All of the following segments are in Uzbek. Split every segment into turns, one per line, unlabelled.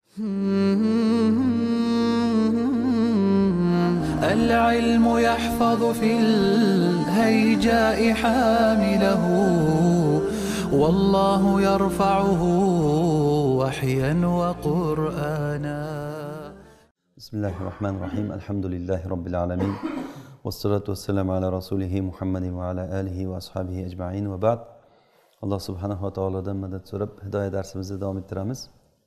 العلم يحفظ في الهيجاء حامله، والله يرفعه وحيا وقرآنا.
بسم الله الرحمن الرحيم. الحمد لله رب العالمين، والصلاة والسلام على رسوله محمد وعلى آله وأصحابه أجمعين وبعد. Allah subhanahu wa ta'aladan madad so'rab hidoya darsimizni davom ettiramiz.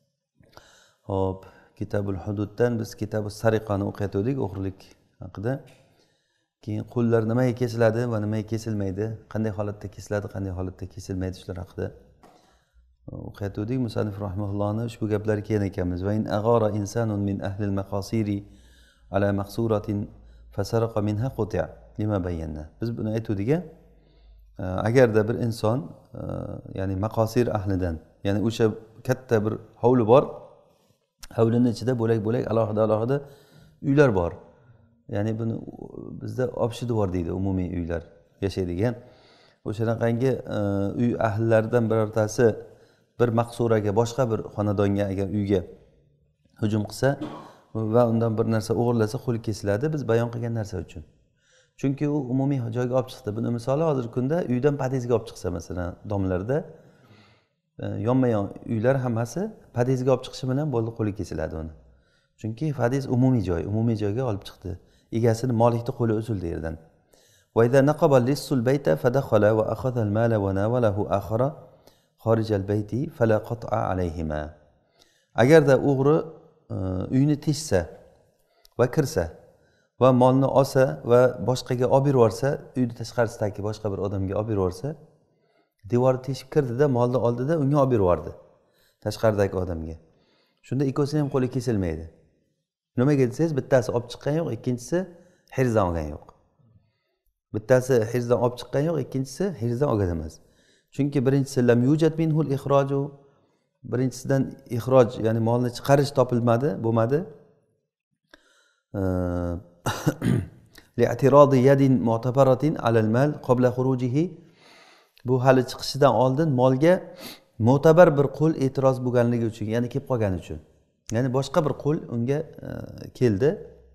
Hop, Kitabul Hududdan biz Kitabus Sariqani o'qiyotgandik, o'g'rilik haqida. Keyin qo'llar nimaga kesiladi va nimaga kesilmaydi, qanday holatda kesiladi, qanday holatda kesilmaydi shular haqida o'qiyotgandik. Musannif rahimahullohning ushbu gaplari kelgan ekanmiz. Va in aghara insanun min ahli al-maqasiri ala maqsuratin fasaraqa minha quti'a lima bayyana. Biz buni aytdik. Agarda bir inson ya'ni maqosir ahlidan, ya'ni o'sha katta bir hovli bor, hovlining ichida bo'lak-bo'lak alohida uylar bor. Ya'ni buni bizda obshi devor deydi, umumiy uylar yashaydigan. O'shanaqangi uy ahllaridan birortasi bir maqsuraga, boshqa bir xonadonga, agar uyga hujum qilsa va undan bir narsa o'g'irlasa, qo'li kesiladi, biz bayon qilgan narsa uchun. Chunki u umumiy joyga olib chiqdi. Buni misoli hozirgi kunda uydan podezga olib chiqsa, masalan, domlarda yonma-yon uylar hammasi podezga olib chiqishi bilan bo'ldi, qo'li kesiladi uni. Chunki podez umumiy joy, umumiy joyga olib chiqdi. Egasini malikni qo'li uzildi yerdan. Va idza naqaba lis-sul bayta fadakhala va akhadha al-mala wa nawalahu akhara kharij al-bayti fala qat'a alayhima. Agarda o'g'ri uyni teshsa va kirsa va molni olsa va boshqaga olib bersa, uyni tashqarisidagi boshqa bir odamga olib bersa, devorni teshib kirdida, molni oldida unga olib berdi, tashqaridagi odamga. Shunda ikkovsini ham qo'li kesilmaydi. Nimaga desangiz, bittasi olib chiqqan yo'q, ikkinchisi hirzdan olgan yo'q. Bittasi hirzdan olib chiqqan yo'q, ikkinchisi hirzdan olgan emas. Chunki birinchisi lam yujad minhul ikhroju, birinchisidan ixroj, ya'ni molni chiqarish topilmadi, bo'lmadi. Li'tiradi yadin mu'tabaratin 'ala al-mal qabla khurujihi, bu hali chiqishidan oldin molga mo'tabar bir qo'l e'tiroz bo'lganligi uchun, ya'ni kelib qolgani uchun. Ya'ni boshqa bir qo'l unga keldi.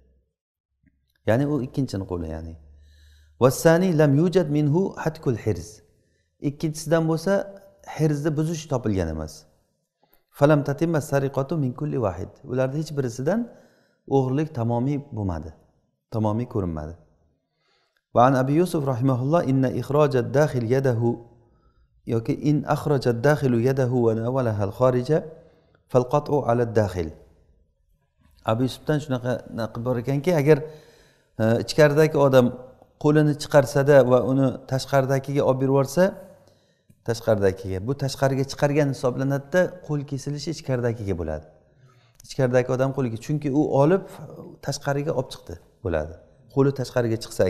Ya'ni u ikkinchining qo'li, ya'ni. Wasani lam yujad minhu hatkul hirz. Ikkinchisidan bo'lsa hirzni buzish topilgan emas. Falam tatimma sariqatu min kulli wahid. Ularda hech birisidan o'g'irlik tamomiy bo'lmadi, tamomiy ko'rinmadi. Va an Abi Yusuf rahimahulloh inna ikhrojad dakhil yadahu yoki in akhrajad dakhilu yadahu wa nawalaha al-kharija falqat'u 'ala ad-dakhil. Abi Yusufdan shunaqa naql bor ekanki, agar ichkaridagi odam qo'lini chiqarsada va uni tashqaridagiga olib bersa, tashqaridagiga, bu tashqariga chiqargan hisoblanadi-da, qo'l kesilishi ichkaridagiga bo'ladi. Ichkaridagi odam qo'liga, chunki u olib tashqariga olib chiqdi bo'ladi. Qo'li tashqariga chiqsa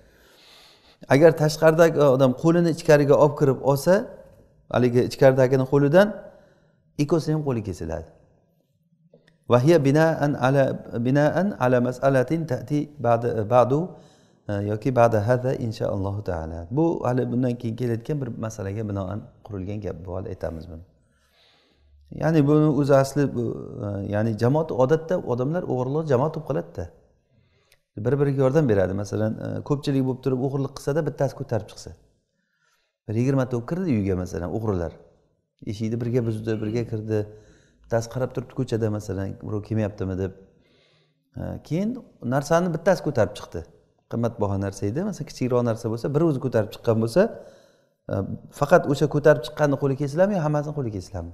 agar tashqaridagi odam qo'lini ichkariga olib kirib olsa, haligi ichkaridagining qo'lidan ikkovsi ham qo'li kesiladi. Va hiya bina'an ala mas'alatin ta'ti ba'du yoki ba'da hada inshaalloh taala. Bu hali bundan keyin kelayotgan bir masalaga binoan qurilgan gap, bu hali aytamiz buni. Ya'ni buni o'zi asli ya'ni jamoat, odatda odamlar o'g'irlik jamoat bo'lib qoladi-da. Bir-biriga yordam beradi. Masalan, ko'pchilik bo'lib turib o'g'irlik qilsa-da, bittasi ko'tarib chiqsa. 20 ta kirdi uyga, masalan, o'g'rilar. Eshikni birga buzdi, birga kirdi. Bittasi qarab turibdi ko'chada, masalan, birov kelmayaptimi deb. Keyin narsani bittasi ko'tarib chiqdi. Qimmatbaho narsa edi, masalan, kichikroq narsa bo'lsa, bir o'zi ko'tarib chiqqan bo'lsa, faqat o'sha ko'tarib chiqqanning qo'li kesiladimi yo hammasining qo'li kesiladimi?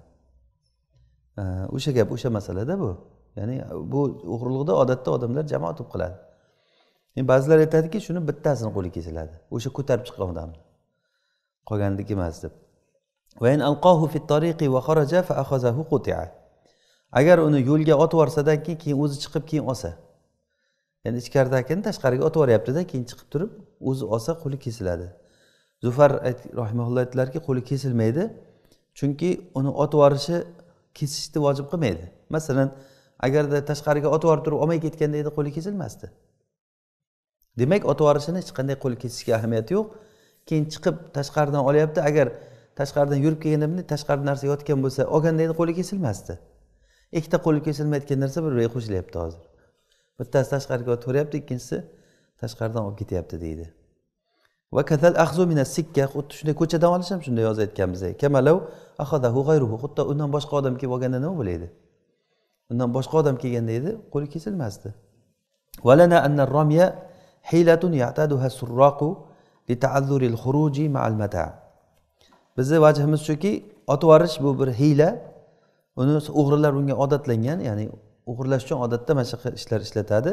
O'sha gap, o'sha masalada bu. Ya'ni bu o'g'irlikda odatda odamlar jamoat bo'lib qoladi. Endi ba'zilar aytadiki, shuni bittasining qo'li kesiladi. O'sha ko'tarib chiqqan odamni. Qolgandiki emas deb. Va in alqahu fi at-tariqi wa kharaja fa akhazahu quti'a. Agar uni yo'lga otib yuborsadan keyin o'zi chiqib keyin olsa. Ya'ni ichkaridagini tashqariga otib yuboryapti-da, keyin chiqib turib o'zi olsa qo'li kesiladi. Zufar rahimahulloh aytdilarki, qo'li kesilmaydi. Chunki uni otib yuborishi kesishni vojib qilmaydi. Masalan, agarda tashqariga otib yuborib turib olmay ketganda edi, qo'li kesilmasdi. Demak, otib yuborishini hech qanday qo'li kesishga ahamiyati yo'q. Keyin chiqib tashqaridan olyapti, agar tashqaridan yurib kelganda tashqarida narsa yotgan bo'lsa, olganda edi qo'li kesilmasdi. ikkita qo'li kesilmayotgan narsa bir-biriga qo'shilyapti hozir. Bittasi tashqariga olib ko'ryapti, ikkinchisi tashqaridan olib ketyapti deydi. Va kazal akhzu min as-sikka, xuddi shunday ko'chadan olish ham shunday yozayotganmiz. Kamalau akhadahu ghayruhu, xuddi undan boshqa odam kelib olganda nima bo'laydi? Undan boshqa odam kelganda edi, qo'li kesilmasdi. Walana anna ar-ramya hilatun ya'taduha as-surraqu li ta'azzuri al-khuruji ma'al mata'. Bizni vajhimiz shuki, otib yuborish bu bir hiyla. Uni o'g'rilar unga odatlangan, ya'ni o'g'irlash uchun odatda mana shu ishlar ishlatadi.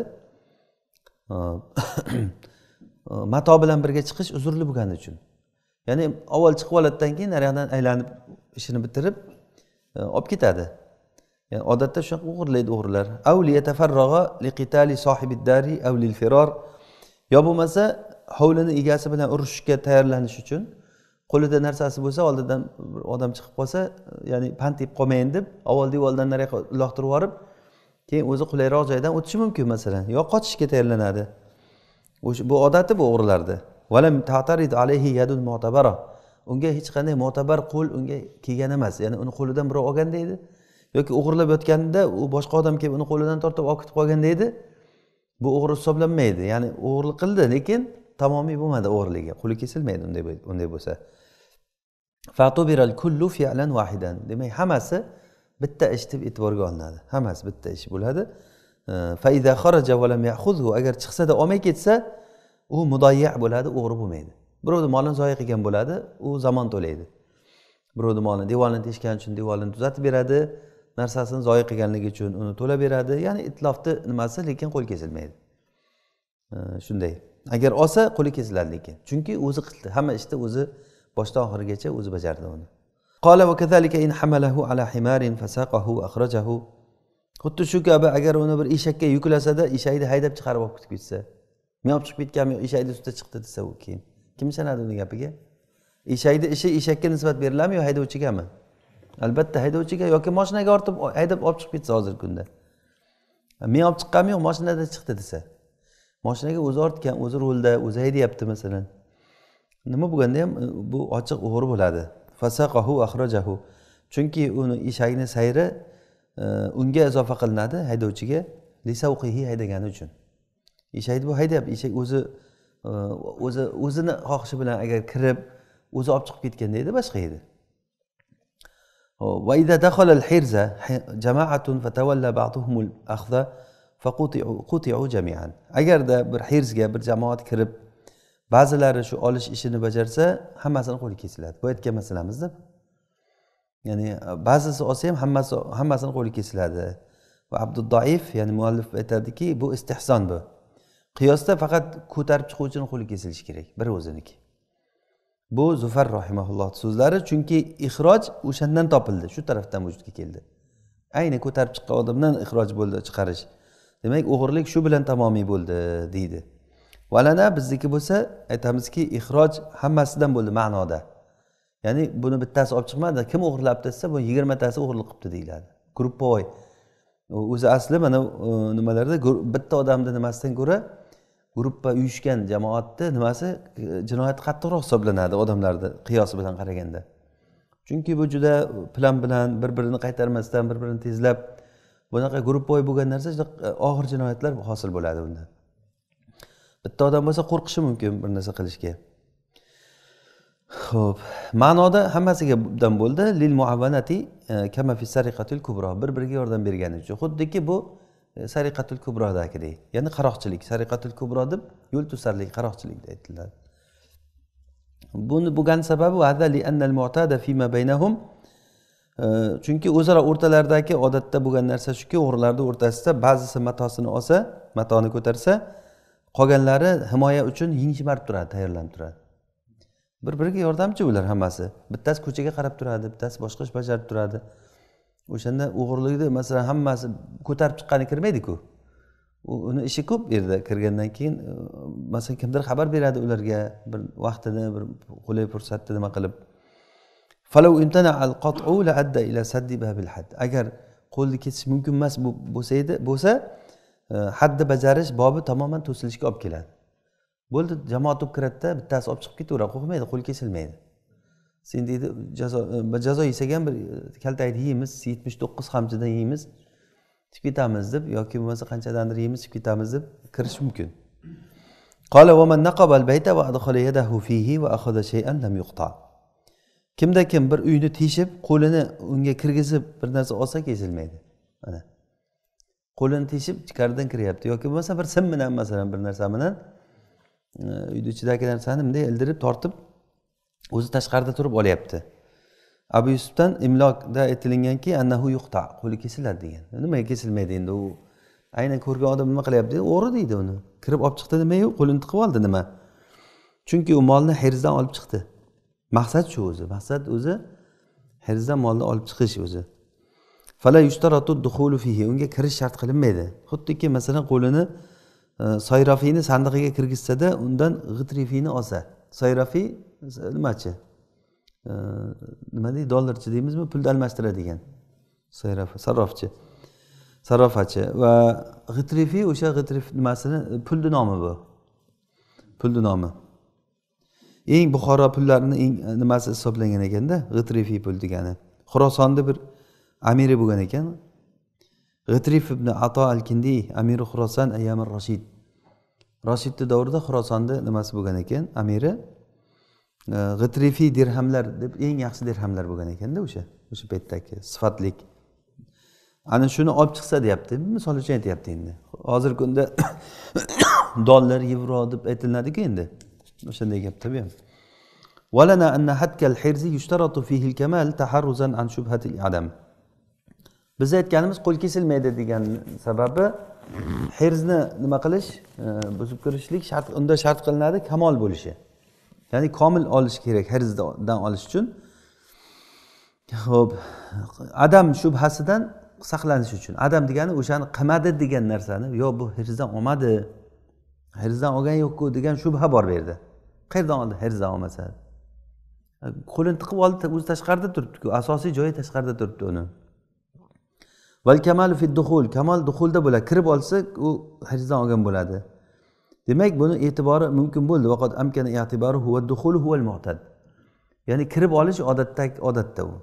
Mato bilan birga chiqish uzrli bo'lgani uchun. Ya'ni avval chiqib oladidan keyin naryoqdan aylanib ishini bitirib olib ketadi. Yani odatda shunaqa o'g'irlaydi o'g'rilar. Aw li yatafarraga liqitali sohibid-dari aw lil firar. Yo bo'lmasa hovlini egasi bilan urushishga tayyorlanish uchun qo'lida narsasi bo'lsa, oldidan bir odam chiqib qolsa, ya'ni pand yeb qolmayin deb avval devordan nariga uloqtirib yorib, keyin o'zi qulayroq joydan o'tishi mumkin masalan, yo qochishga tayyorlanadi. Bu odati bu o'g'rilarda. Walam ta'tarid alayhi yadun mu'tabara. Unga hech qanday mo'tabar qo'l unga kelgan emas. Ya'ni uni qo'lidan birov olgan deydi. Yoki o'g'irlab yotganida u boshqa odam kelib uni qo'lidan tortib olib ketib qolgan deydi. Bu o'g'ri hisoblanmaydi. Ya'ni o'g'irlik qildi, lekin tamomiy bo'lmadi o'g'irligi. Qo'li kesilmaydi unday bo'lsa. Fa'tubiral kullu fi'lan wahidan. Demak, hammasi bitta ish deb e'tiborga olinadi. Hammasi bitta ish bo'ladi. Fa iza kharaja wa lam ya'khudhu, agar chiqsa-da olmay ketsa, u mudayyi' bo'ladi, o'g'ri bo'lmaydi. Birovning molini zoya qilgan bo'ladi, u zamon to'laydi. Birovning molini, devorni teshgan uchun devorni tuzatib beradi, narsasini zoya qilganligi uchun uni to'lab beradi. Ya'ni itlofni nimasi, lekin qo'l kesilmaydi. Shunday. Agar olsa qo'li kesiladi lekin. Chunki o'zi qildi. Hamma ishni o'zi boshdan oxirigacha o'zi bajardi uni. Qala va kazalika in hamalahu ala himarin fasaqahu akhrajahu. Xuddi shu kabi agar uni bir eshakka yuklasa-da, eshakni haydab chiqarib olib ketib ketsa, men olib chiqib ketganman, eshakni ustida chiqdi desa u keyin kim ishonadi uning gapiga? Eshakni ishi eshakka nisbat beriladimi yo haydovchigami? Albatta haydovchiga yoki mashinaga ortib haydab olib chiqib ketsa hozirgi kunda. Men olib chiqqanman, mashinada chiqdi desa. Mashinaga o'zi ortgan, o'zi rulda, o'zi haydayapti masalan. Nima bo'lganda ham bu ochiq o'g'ri bo'ladi. Fasaqahu akhrajahu. Chunki uni eshakni sayri unga izofa qilinadi haydovchiga, lisavqihi haydagani uchun. Eshakni bu haydab, eshak o'zini xohishi bilan agar kirib, o'zi olib chiqib ketganda edi, boshqa edi. Va idza dakhala al-hirza jama'atun fatawalla ba'dhum al-akhdha faquti'u jami'an. Agarda bir hirzga bir jamoat kirib, ba'zilari shu olish ishini bajarsa, hammasini qo'li kesiladi. Bu aytgan masalamizda. Ya'ni ba'zisi olsa ham hammasini qo'li kesiladi. Va Abdul Doif, ya'ni muallif aytadiki, bu istihson bu. Qiyosda faqat ko'tarib chiquvchining qo'li kesilishi kerak, bir o'ziniki. Bu Zufar rahimahulloh so'zlari, chunki ixroj o'shandan topildi, shu tarafdan vujudga keldi. Ayni ko'tarib chiqqan odamdan ixroj bo'ldi, chiqarish. Demak, o'g'irlik shu bilan tamomiy bo'ldi deydi. Valana bizniki bo'lsa, aytamizki, ixroj hammasidan bo'ldi ma'noda. Ya'ni buni bittasi olib chiqmadi, kim o'g'irlabdi desa, bu 20 tasi o'g'irlik qilibdi deyiladi. Gruppovoy. O'zi asli mana nimalarda bitta odamning nimasidan ko'ra gruppa uyushgan jamoatni nimasi jinoyat qattiqroq hisoblanadi odamlarda qiyosi bilan qaraganda. Chunki bu juda plan bilan bir-birini qaytarmasdan, bir-birini tezlab bunaqa gruppovoy bo'lgan narsa og'ir jinoyatlar hosil bo'ladi undan. Bitta odam bo'lsa qo'rqishi mumkin bir narsa qilishga. Xo'p, ma'noda hammasiga bundan bo'ldi. Lil muavanati kama fi sariqatil kubra, bir-biriga yordam bergani uchun. Xuddiki bu sariqatul kubrodagidek. Ya'ni qaroqchilik, sariqatul kubro deb yo'l to'sarlik, qaroqchilik aytiladi. Buni bo'lgan sababi azali annal mu'tada fima baynahum. Chunki o'zaro o'rtalaridagi odatda bo'lgan narsa shuki, o'g'rilarning o'rtasida ba'zisi matosini olsa, matoni ko'tarsa, qolganlari himoya uchun yengishmarib turadi, tayyorlanib turadi. Bir-biriga yordamchi ular hammasi. Bittasi ko'chaga qarab turadi, bittasi boshqa ish bajarib turadi. O'shanda o'g'irlikni masalan hammasi ko'tarib chiqqani kirmaydi-ku. Uni ishi ko'p yerda kirgandan keyin masalan kimdir xabar beradi ularga bir vaqtini, bir qulay fursatni nima qilib. Falau imtana al-qat'u la adda ila saddi babil hadd. Agar qo'lni kesish mumkin emas bo'lsa, haddi bajarish bobi tamoman to'silishga olib keladi. Bo'ldi, jamoat olib kiradida bittasi olib chiqib ketaveradi, qo'rqmaydi, qo'l kesilmaydi. sen deydi jazo yesak ham bir kaltakni yeymiz 79 qamchidan yeymiz chiqib ketamiz deb yoki bo'lmasa qanchadandir yeymiz chiqib ketamiz deb kirish mumkin. قال ومن نقب البيت وأدخل يده فيه وأخذ شيئا لم يقطع. Kimda kim bir uyni teshib, qo'lini unga kirgizib bir narsa olsa kesilmaydi. Mana. Qo'lini teshib ichkaridan kiryapti yoki bo'lmasa bir sim bilan masalan bir narsa bilan uyni ichidagi narsani bunday ildirib tortib o'zi tashqarida turib olyapti. Abu Yusufdan imloqda aytilinganki annahu yuqta, qo'li kesiladi degan. Nimaga kesilmaydi endi u aynan ko'rgan odam nima qilyapti? O'g'ri deydi uni. Kirib olib chiqdi nima-yu, qo'lini tiqib oldi nima? Chunki u molni hirzdan olib chiqdi. Maqsad shu o'zi. Maqsad o'zi hirzdan molni olib chiqish o'zi. Fala yushtaratu dukhulu fihi. Unga kirish shart qilinmaydi. Xuddiki masalan qo'lini sayrafiyni sandig'iga kirgizsa-da, undan g'itrifiyni olsa. Sayrafiy nimachi? Nima deydi? Dollarchi deymizmi? Pulni almashtiradigan. Sayrafi, sarrofchi. Sarrofachi va g'itrifiy o'sha g'itrif nimasini pulni nomi bu. Pulni nomi. Eng Buxoro pullarini eng nimasi hisoblangan ekanda, g'itrifiy pul degani. Xurosonda bir amiri bo'lgan ekan. G'itrif ibn Ato al-Kindi, amiri Xuroson ayyamir Rashid. Rashidning davrida Xurosonda nimasi bo'lgan ekan, amiri g'itrifiy dirhamlar deb eng yaxshi dirhamlar bo'lgan ekanda o'sha paytdagi sifatlik. Ana shuni olib chiqsa deyapti. Misol uchun aytayapti endi. Hozirgi kunda dollar, yevro deb aytilinadi-ku endi. O'shanday gap tabii ham. Walana anna hatkal hirzi yushtaratu fihi al-kamal taharruzan an shubhati al-adam. Biz aytganimiz qo'l kesilmaydi degan sababi hirzni nima qilish, buzib kirishlik shart, unda shart qilinadi kamol bo'lishi. Ya'ni komil olish kerak hirzdan olish uchun. Xo'p, adam shubhasidan saqlanish uchun. Adam degani o'shani qilmadi degan narsani, yo bu hirzdan olmadi, hirzdan olgan yo'q-ku degan shubha bor berdi. Qayerdan oldi hirzdan olmasa? Qo'lini tiqib oldi, o'zi tashqarida turibdi-ku, asosiy joyi tashqarida turibdi uni. Val kamalu fi dukhul, kamal dukhulda bo'ladi. Kirib olsa, u hirzdan olgan bo'ladi. Demak, buni e'tibori mumkin bo'ldi. Vaqt amkana i'tiboru huwa dukhul huwa al-mu'tad. Ya'ni kirib olish odatda u.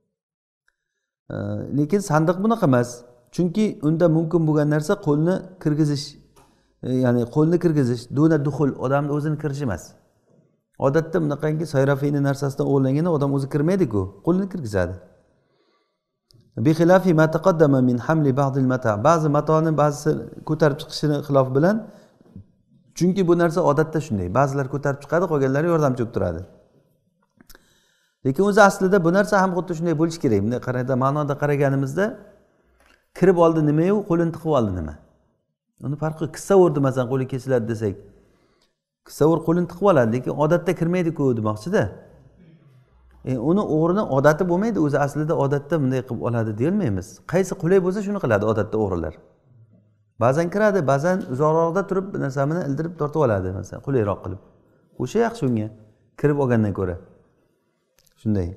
Lekin sandiq bunaqa emas. Chunki unda mumkin bo'lgan narsa qo'lni kirgizish, ya'ni qo'lni kirgizish, duna dukhul, odamning o'zini kirishi emas. Odatda bunaqangi sayrafiyning narsasidan o'g'irlangan odam o'zi kirmaydi-ku, qo'lni kirgizadi. Bi khilafi ma taqaddama min hamli ba'd al-mata'. Ba'zi matoni ba'zisi ko'tarib chiqishini xilof bilan. Chunki bu narsa odatda shunday. Ba'zilar ko'tarib chiqadi, qolganlari yordamchi bo'lib turadi. Lekin o'zi aslida bu narsa ham xuddi shunday bo'lish kerak. Bunday qarayda ma'noda qaraganimizda kirib oldi nima-yu, qo'lini tiqib oldi nima? Uni farqi kissavurdi masalan qo'li kesiladi desak. Kissavur qo'lini tiqib oladi, lekin odatda kirmaydi-ku demoqchi-da. Uni o'g'rini odati bo'lmaydi, o'zi aslida odatda bunday qilib oladi deyilmaymiz. Qaysi qulay bo'lsa shuni qiladi odatda o'g'rilar. Ba'zan kiradi, ba'zan uzoqroqda turib narsani ildirib tortib oladi masalan, qulayroq qilib. O'sha yaxshi unga kirib olgandan ko'ra. Shunday.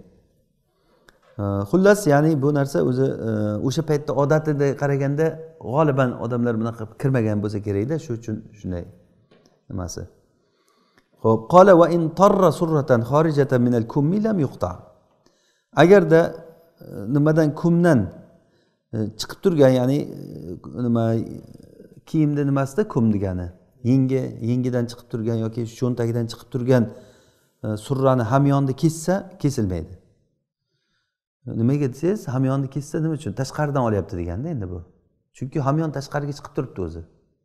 Xullas, ya'ni bu narsa o'zi o'sha paytda odatiga qaraganda g'oliban odamlar bunaqa kirmagan bo'lsa kerak-da, shu uchun shunday nimasi. Xo'p, qala va in tarra surratan xorijatan min al-kummi lam yuqta. Agarda nimadan kumdan chiqib turgan, ya'ni nima kiyimda nimasida kum degani, yengidan chiqib turgan yoki cho'ntagidan chiqib turgan surrani hamyonni kessa kesilmaydi. Nimaga desangiz, hamyonni kessa nima uchun? Tashqaridan olyapti deganda endi bu. Chunki hamyon tashqariga chiqib turibdi o'zi.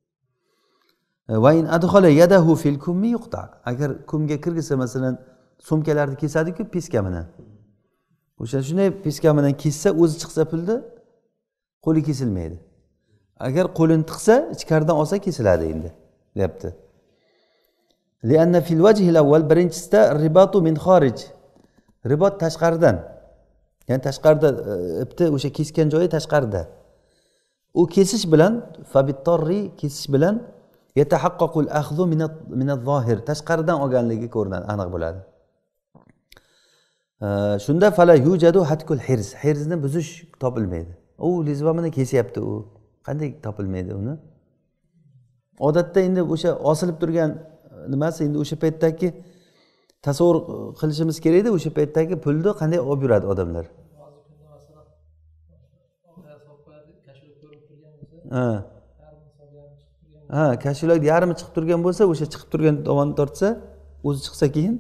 Va in adkhala yadahu fil kummi yuqta. Agar kumga kirgizsa masalan sumkalarni kesadi-ku piska bilan. O'sha shunday piska bilan kessa o'zi chiqsa pulda qo'li kesilmaydi. Agar qo'lini tiqsa, ichkaridan olsa kesiladi endi, deyapti. Lianna fil wajhi al-awwal birinchisida ribatu min kharij. Ribot tashqaridan. Ya'ni tashqarida ipni o'sha kesgan joyi tashqarida. U kesish bilan fabittorri kesish bilan yatahaqqaqu al-akhdhu min al-zohir. Tashqaridan olganligi ko'rinadi, aniq bo'ladi. Shunda fala yujadu hatkul hirz. Hirzni buzish topilmaydi. U lizvamini kesyapti u. Qanday topilmaydi uni? Odatda endi o'sha osilib turgan nimasi endi o'sha paytdagi tasavvur qilishimiz kerakda o'sha paytdagi pulni qanday olib yuradi odamlar. Ha, kashilak yarmi chiqib turgan bo'lsa, o'sha chiqib turgan tomonni tortsa, o'zi chiqsa keyin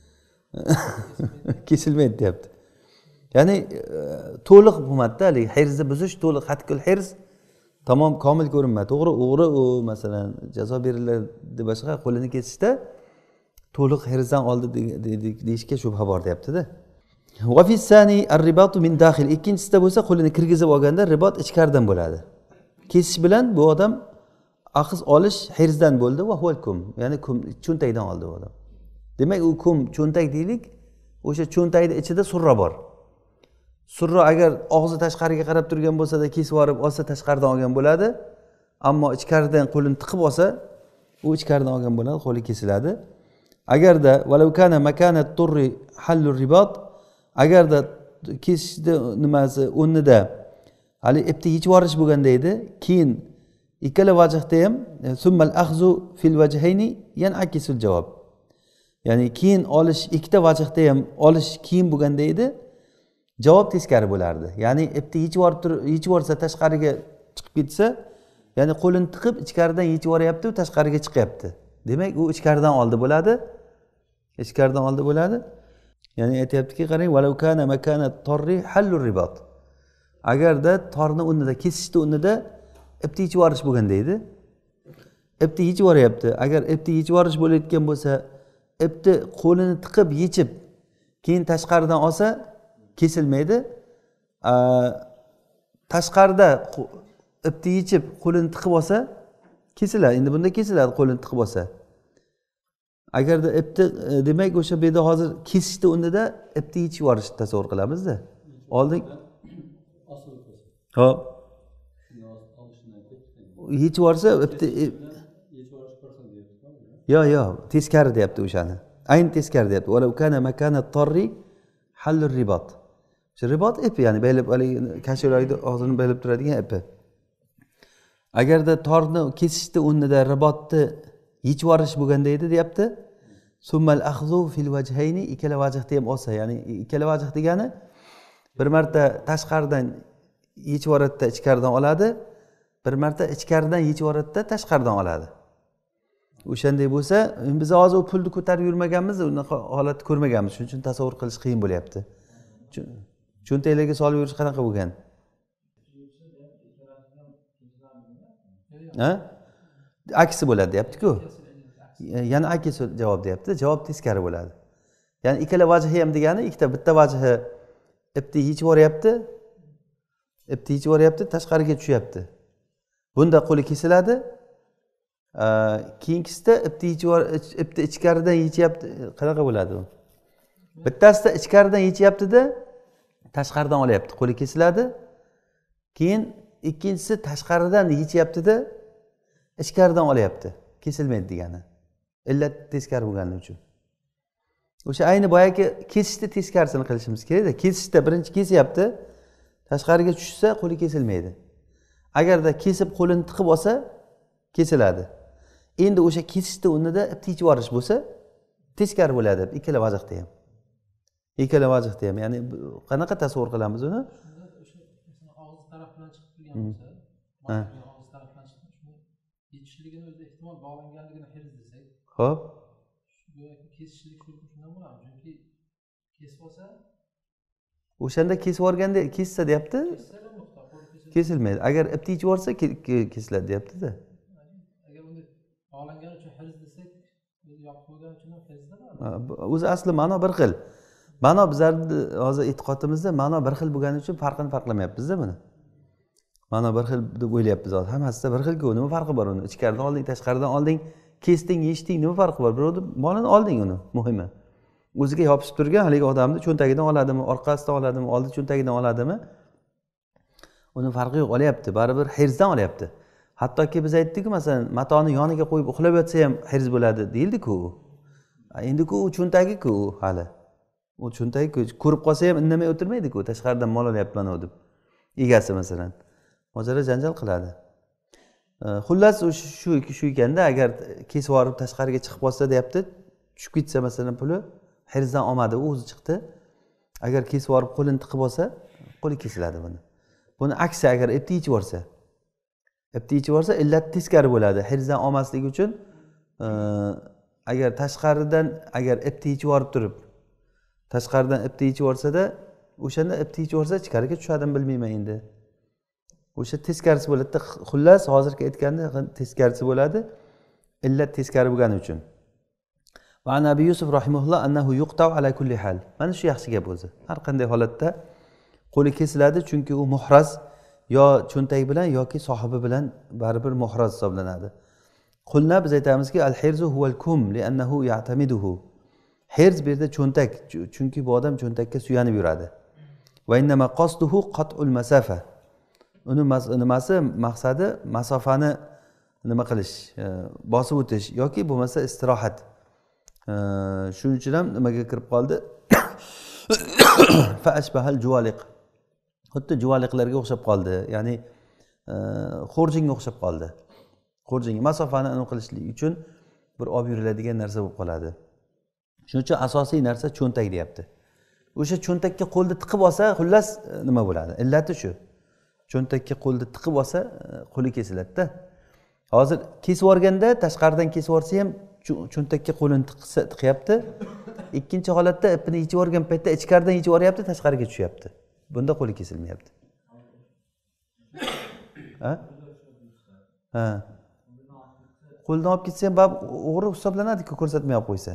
kesilmaydi deyapti. Ya'ni to'liq bo'lmadi-da, hali hirzni buzish to'liq hatkul hirz tamom komil ko'rinmadi. To'g'ri, o'g'ri u masalan jazo beriladi boshqa qo'lini kesishda to'liq hirzdan oldi deyishga shubha bor deyapti-da. Va fi sani ar-ribatu min daxil. Ikkinchisida bo'lsa qo'lini kirgizib olganda ribot ichkaridan bo'ladi. Kesish bilan bu odam aqiz olish hirzdan bo'ldi va huval kum, ya'ni kum cho'ntakdan oldi bu odam. Demak u kum cho'ntak deylik, o'sha cho'ntakning ichida surra bor. Surra agar og'zi tashqariga qarab turgan bo'lsa-da kesib yorib olsa tashqaridan olgan bo'ladi, ammo ichkaridan qo'lini tiqib olsa u ichkaridan olgan bo'ladi, qo'li kesiladi. Agarda walau kana makanat turri hallu ribot, agarda kesishni nimasi o'rnida hali ipni yechib yorish bo'lganda edi, keyin ikkala vajhda ham summal akhzu fil wajhayni yan'akisul javob. Ya'ni keyin olish ikkita vajhda ham olish keyin bo'lganda edi, javob teskari bo'lardi. Ya'ni ipni yechib yorsa tashqariga chiqib ketsa, ya'ni qo'lini tiqib ichkaridan yechib yoryapti, tashqariga chiqyapti. Demak u ichkaridan oldi bo'ladi. Ichkaridan oldi bo'ladi. Ya'ni aytayaptiki, qarang, walau kana makanat torri hallu ribot. Agarda torni o'rnida, kesishni o'rnida ipni yechib yorish bo'lganda edi, ipni yechib yoryapti. Agar ipni yechib yorish bo'layotgan bo'lsa, ipni qo'lini tiqib yechib, keyin tashqaridan olsa kesilmaydi. Tashqarida ipni yechib qo'lini tiqib olsa kesiladi. Endi bunda kesiladi qo'lini tiqib olsa. Agarda ipni demak o'sha bu yerda hozir kesishni o'rnida ipni yechib yorishni tasavvur qilamiz-da. Oldin hop yechib yorsa ipni yo teskari deyapti o'shani. Ayni teskari deyapti. Walau kana makanat torri hallur ribot. Ribot ipi, ya'ni baylab kashirayni og'zini baylab turadigan ipi. Agarda torni kesishni o'rnida ribotni yechib yorish bo'lganda edi deyapti. Summal akhzu fil wajhayni, ikkala vajhda ham olsa, ya'ni ikkala vajh degani bir marta tashqaridan yechib yoradida ichkaridan oladi, bir marta ichkaridan yechib yoradida tashqaridan oladi. O'shanday bo'lsa, biz hozir u pulni ko'tarib yurmaganmiz, unaqa holatni ko'rmaganmiz, shuning uchun tasavvur qilish qiyin bo'lyapti. Cho'ntaklarga solib yurish qanaqa bo'lgan? Ha? Aksi bo'ladi deyapti-ku. Yana akisi javob deyapti. Javob teskari bo'ladi. Ya'ni ikkala vajhi ham degani, ikkita bitta vajhi ipni yechib yoryapti. Ipni yechib yoryapti, tashqariga tushyapti. Bunda qo'li kesiladi. Keyingisida ipni ichkaridan yechyapti. Qanaqa bo'ladi u? Bittasida ichkaridan yechyapti-da, tashqaridan olyapti, qo'li kesiladi. Keyin ikkinchisi tashqaridan yechyapti-da, ichkaridan olyapti, kesilmaydi degani. Illat teskari bo'lgani uchun. O'sha ayni boyagi kesishni teskarisini qilishimiz kerak-da. Kesishda birinchi kesyapti, tashqariga tushsa qo'li kesilmaydi. Agarda kesib qo'lini tiqib olsa, kesiladi. Endi o'sha kesishni o'rnida ipni yechib yorish bo'lsa, teskari bo'ladi ikkala vajhda ham. Ikkala vajhda ham, ya'ni qanaqa tasavvur qilamiz uni?
Og'iz tarafdan chiqib turgan bo'lsa, og'iz tarafdan chiqib, shuni yetishligini o'zi ehtimol bog'langanligini hirz desak.
Xo'p.
Kesishlik shundan bo'ladi. Chunki kesib olsa,
o'shanda kesib yorganda kessa deyapti. Kesilmaydi. Agar ipni yechib yorsa kesiladi deyapti-da.
Agar uni bog'langan uchun hirz desak, yopib qo'ygan uchun hirzda bor.
O'zi asli ma'no bir xil. Ma'no bizlarning hozir e'tiqodimizda ma'no bir xil bo'lgani uchun farqini farqlamayapmiz-da buni. Ma'no bir xil deb o'ylayapmiz hozir. Hammasida bir xil-ku, nima farqi bor uni? Ichkaridan olding, tashqaridan olding, kesding, yechding, nima farqi bor? Birovni molini olding uni, muhimi. O'ziga yopishib turgan haligi odamni cho'ntagidan oladimi, orqasidan oladimi, oldi cho'ntagidan oladimi? Uni farqi yo'q, olyapti. Baribir hirzdan olyapti. Hattoki biz aytdik-ku, masalan, matoni yoniga qo'yib uxlab yotsa ham hirz bo'ladi, deyildi-ku. Endi-ku u cho'ntagi-ku hali. U cho'ntagi ko'rib qolsa ham indamay o'tirmaydi-ku, tashqaridan mol olyapman deb. Egasi masalan. Mojaro janjal qiladi. Xullas shu ekanda, agar kesib yorib tashqariga chiqib qolsa deyapti, tushib ketsa masalan puli, hirzdan olmadi, u o'zi chiqdi, agar kesib yuborib qo'lini tiqib olsa qo'li kesiladi. Buni aksi, agar ipni yechib yuborsa illat teskari bo'ladi. Hirzdan olmasligi uchun agar tashqaridan agar ipni yechib yuborib turib tashqaridan ipni yechib yuborsada, o'shanda ipni yechib yuborsa ichkariga tushadimi bilmayman endi. O'sha teskarisi bo'ladi. Xullas hozirgi aytganda teskarisi bo'ladi. Illat teskari bo'lgani uchun. Va Nabiy Yusuf rahimahulloh annahu yuqta'u ala kulli hal. Mana shu yaxshi gap o'zi. Har qanday holatda qo'li kesiladi, chunki u muhraz, yo cho'ntak bilan yoki sohibi bilan baribir muhraz hisoblanadi. Qulna biz aytamizki al-hirzu huval kum li'annahu ya'tamiduhu. Hirz bu yerda cho'ntak, chunki bu odam cho'ntakka suyanib yuradi. Va innama qasduhu qat'ul masafa. Uni nimasi, maqsadi masofani nima qilish, bosib o'tish yoki bo'lmasa istirohat. Shuning uchun ham nimaga kirib qoldi? Fa ashbahal juwaliq. Xuddi juvaliqlarga o'xshab qoldi, ya'ni xorjinga o'xshab qoldi. Xorjing masofani aniq qilishlik uchun bir olib yuriladigan narsa bo'lib qoladi. Shuning uchun asosiy narsa cho'ntak deyapti. O'sha cho'ntakka qo'lni tiqib olsa, xullas nima bo'ladi? Illati shu. Cho'ntakka qo'lni tiqib olsa, qo'li kesiladi-da. Hozir kesib yuborganda, tashqaridan kesib yuborsa ham cho'ntakka qo'lini tiqyapti. Ikkinchi holatda ipni yechib yuborgan paytda ichkaridan yechib yuboryapti, tashqariga tushyapti. Bunda qo'li kesilmayapti. Ha? Qo'ldan olib ketsa ham o'g'ri hisoblanadi-ku, ko'rsatmay olib qo'ysa.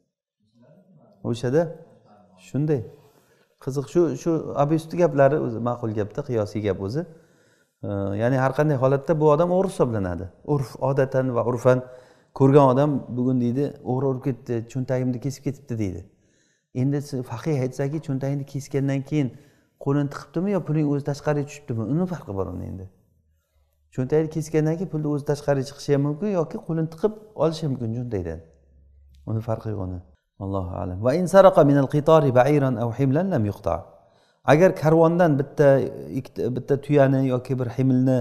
O'shada shunday. Qiziq, shu abisti gaplari o'zi ma'qul gapda, qiyosiy gap o'zi. Ya'ni har qanday holatda bu odam o'g'ri hisoblanadi. Urf, odatan va urfan ko'rgan odam bugun deydi, o'g'ri urib ketdi, cho'ntagimni kesib ketibdi deydi. Endi faqih aytsaki, cho'ntagingni kesgandan keyin qo'lini tiqibdimi yo puling o'zi tashqariga tushibdimi? Uni farqi bor unda endi. Cho'ntagini kesgandan keyin pulni o'zi tashqariga chiqishi ham mumkin yoki qo'lini tiqib olishi mumkin cho'ntakdan. Uni farqi yo'q uni. Allohu a'lam. Va in saraqa min al-qitari ba'iran aw himlan lam yuqta. Agar karvondan bitta tuyani yoki bir himilni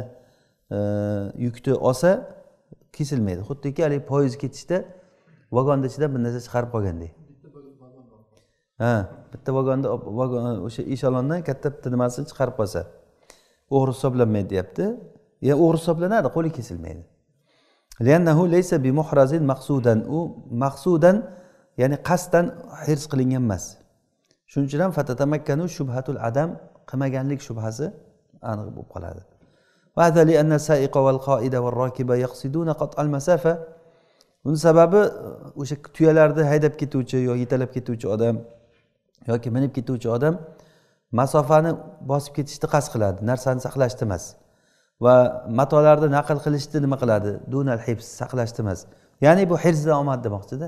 yukni olsa kesilmaydi. Xuddiki hali poyezd ketishda vagonda ichidan bir narsa chiqarib qolgandek. Ha, bitta vagonda o'sha eshaloondan katta bitta nimasini chiqarib qolsa, o'g'ri hisoblanmaydi deyapti. Ya o'g'ri hisoblanadi, qo'li kesilmaydi. Li'annahu laysa bi muhrazin maqsudan. U maqsudan, ya'ni qasddan hirz qilingan emas. Shuning uchun ham fatatamakkanu shubhatul adam, qilmaganlik shubhasi aniq bo'lib qoladi. Va hadali anna sa'iqa wal qa'ida wal rakiba yaqsiduna qat'al masafa. Buning sababi o'sha tuyalarni haydab ketuvchi yoki yetalab ketuvchi odam yoki minib ketuvchi odam masofani bosib ketishni qasd qiladi, narsani saqlashni emas. Va matolarni naql qilishni nima qiladi? Dunal hibs, saqlashni emas. Ya'ni bu hirzdan omad demoqchida.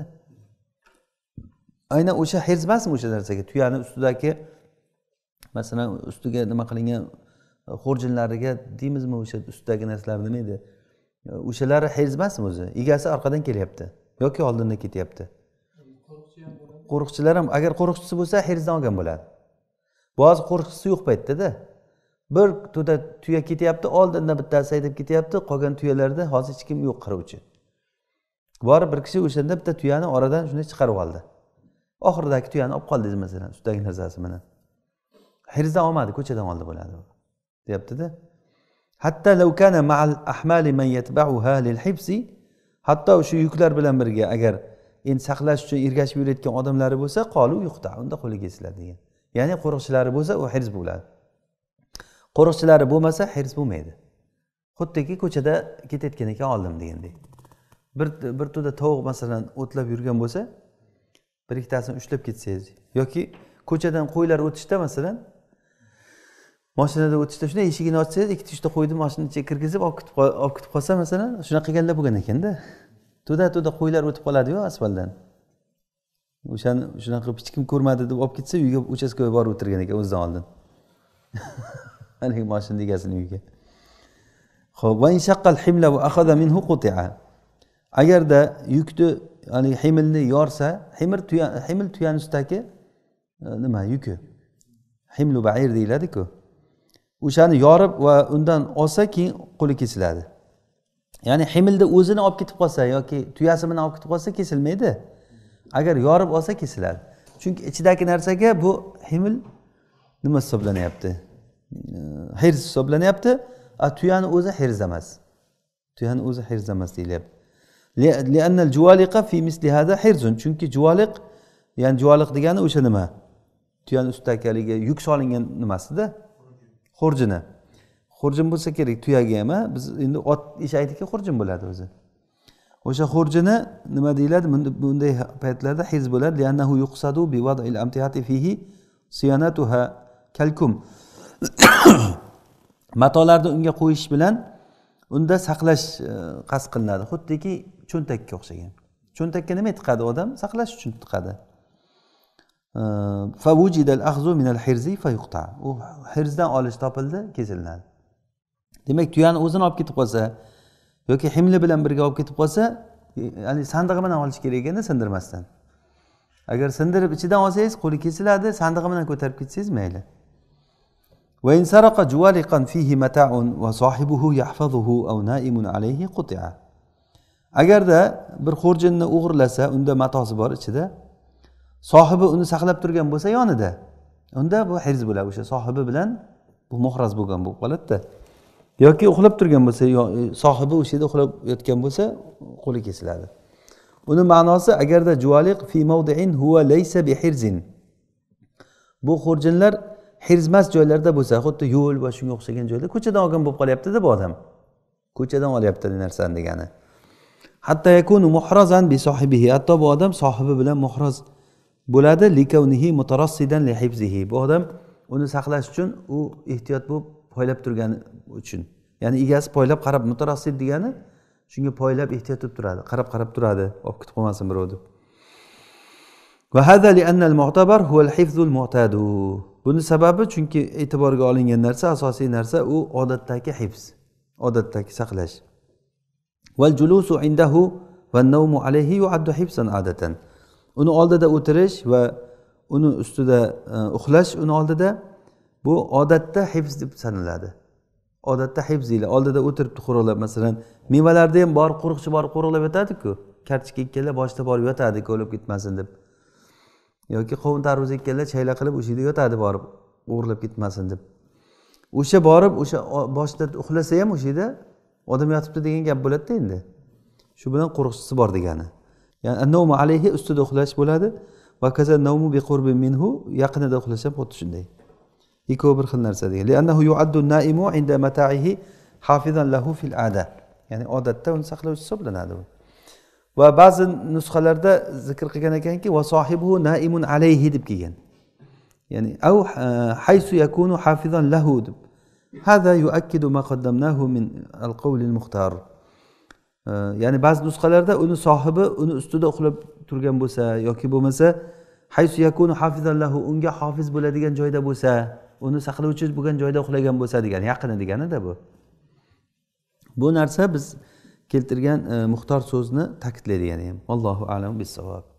Aynan o'sha hirz emasmi o'sha narsaga? Tuyani ustidagi masalan ustiga nima qilingan xorjinlariga deymizmi, o'sha ustidagi narsalar nima edi? O'shalari hirz emasmi o'zi? Egasi orqadan kelyapti yoki oldindan ketyapti. Qo'riqchilar ham agar qo'riqchisi bo'lsa hirzdan olgan bo'ladi. Ba'zi qo'riqchisi yo'q paytda-da. Bir tuya ketyapti, oldindan bittasi haydab ketyapti, qolgan tuyalarda hozir hech kim yo'q qiruvchi. Bor bir kishi o'shanda bitta tuyani oradan shunday chiqarib oldi. Oxiridagi tuyani olib qoldingiz masalan, ustidagi narsasi bilan. Hirzdan olmadi, ko'chadan oldi bo'ladi, deyapti-da. Hatta law kana ma'al ahmali man yatba'uha lil hibsi, hatto o'sha yuklar bilan birga agar endi saqlash uchun ergashib yurayotgan odamlari bo'lsa, qolu yuqta, unda qo'li kesiladi degan. Ya'ni qo'riqchilari bo'lsa, u hirz bo'ladi. Qo'riqchilari bo'lmasa, hirz bo'lmaydi. Xuddiki ko'chada ketayotgan ekan oldim degandek. Bir to'da tovuq masalan o'tlab yurgan bo'lsa, bir ikkitasini ushlab ketsangiz yoki ko'chadan qo'ylar o'tishda masalan mashinada o'tishda shunday eshigini ochsangiz, ikkita uchta qo'yni mashina ichiga kirgizib olib ketib qolsa masalan, shunaqa qilganlar bo'lgan ekanda. To'da qo'ylar o'tib qoladi-yu asfaltdan. O'shani shunaqa hech kim ko'rmadi deb olib ketsa, uyga uchastkaga borib o'tirgan ekan o'zidan oldin. Haligi mashina egasining uyiga. Xo'p, va inshaqqal himla va akhadha minhu quti'a. Agarda yukni, ya'ni himilni yorsa, himil tuyani ustidagi nima yuki? Himlu ba'ir deyiladi-ku. O'shani yorib va undan olsa keyin qo'li kesiladi. Ya'ni himilni o'zini olib ketib qolsa yoki tuyasi bilan olib ketib qolsa kesilmaydi. Agar yorib olsa kesiladi. chunki ichidagi narsaga bu himl nima hisoblanyapti, hirz hisoblanyapti. Tuyani o'zi hirz emas, tuyani o'zi hirz emas deyilyapti. Li'annal juvaliqa fi misli hada hirzun, chunki juvaliq, ya'ni juvaliq degani o'sha nima, tuyani ustidagi haligi yuk solingan nimasida, xurjini. Xurjin bo'lsa kerak tuyaga ham, biz endi ot eshakniki xurjin bo'ladi o'zi. O'sha xurjini nima deyiladi? Bunday paytlarda hirz bo'ladi. Li'annahu yuqsadu bi wad'il amtihati fihi siyanatuha kalkum. Matolarni unga qo'yish bilan unda saqlash qasd qilinadi. Xuddiki cho'ntakka o'xshagan. Cho'ntakka nima tiqadi odam? Saqlash uchun tiqadi. Fa wujida al-akhdhu min al-hirzi fa yuqta. U hirzdan olish topildi, kesilinadi. Demak, tuyani o'zini olib ketib qolsa yoki himli bilan birga olib ketib qolsa, ya'ni sandig'i bilan olish kerak ekan, sindirmasdan. Agar sindirib ichidan olsangiz, qo'li kesiladi, sandig'i bilan ko'tarib ketsangiz mayli. Va in saraqa juwaliqan fihi mata'un va sohibuhu yahfazuhu aw na'imun alayhi quti'a. Agarda bir xurjinni o'g'irlasa, unda matosi bor ichida, sohibi uni saqlab turgan bo'lsa yonida, unda bu hirz bo'ladi, o'sha sohibi bilan bu muhraz bo'lgan bo'lib qoladi-da. Yoki uxlab turgan bo'lsa, sohibi o'sha yerda uxlab yotgan bo'lsa, qo'li kesiladi. Uni ma'nosi agarda juvaliq fi mawdi'in huwa laysa bi hirzin. Bu xurjinlar hirzmas joylarda bo'lsa, xuddi yo'l va shunga o'xshagan joyda ko'chadan olgan bo'lib qolyapti-da bu odam. Ko'chadan olyapti bu narsani degani. Hatta yakunu muhrazan bi sohibihi. Hatto bu odam sohibi bilan muhraz bo'ladi, likawnihi mutarassidan li hifzihi. Bu odam uni saqlash uchun u ehtiyot bo'lib poylab turgani uchun. Ya'ni egasi poylab qarab, mutarassid degani shunga poylab ehtiyot qilib turadi, qarab turadi, olib ketib qolmasin birov deb. Va hada li anna al-mu'tabar huwa al-hifzul mu'tadu. Buni sababi chunki e'tiborga olingan narsa, asosiy narsa u odatdagi hifz, odatdagi saqlash. Wal julusu indahu wan nawmu alayhi yu'addu hifzan adatan. Uni oldida o'tirish va uni ustida uxlash uni oldida bu odatda hifz deb sanaladi. Odatda hifz deyiladi. Oldida o'tiribdi qo'riqlab, masalan, mevalarda ham bor, qo'riqchi bor qo'riqlab yotadi-ku. Kartoshka ekkanlar boshida borib yotadi, ko'lib ketmasin deb. Yoki qovun tarvuz ekkanlar chayla qilib o'sha yerda yotadi borib, o'g'irlab ketmasin deb. O'sha borib, o'sha boshida uxlasa ham o'sha yerda odam yotibdi degan gap bo'ladi-da endi. Shu bilan qo'riqchisi bor degani. Ya'ni an-nawmu alayhi ustida uxlash bo'ladi va kaza nawmu bi qurbin minhu, yaqinida uxlash ham xuddi shunday. Ikkovi bir xil narsa degan. Li'annahu yu'addu an-na'imu 'inda mata'ihi hafizan lahu fil 'ada. Ya'ni odatda uni saqlovchi hisoblanadi bu. Va ba'zi nusxalarda zikr qilgan ekanki, va sohibuhu na'imun alayhi deb kelgan. Ya'ni aw haysu yakunu hafizan lahu deb. Hada yu'akkidu ma qaddamnahu min al-qawl al-mukhtar. Ya'ni ba'zi nusxalarda uni sohibi uni ustida uxlab turgan bo'lsa yoki bo'lmasa haysu yakunu hafizan lahu, unga hofiz bo'ladigan joyda bo'lsa, uni saqlovchi bo'lgan joyda uxlagan bo'lsa degan, yaqini degani-da bu. Bu narsa biz keltirgan muxtor so'zni ta'kidlaydi, ya'ni. Allohu a'lam bis-savob.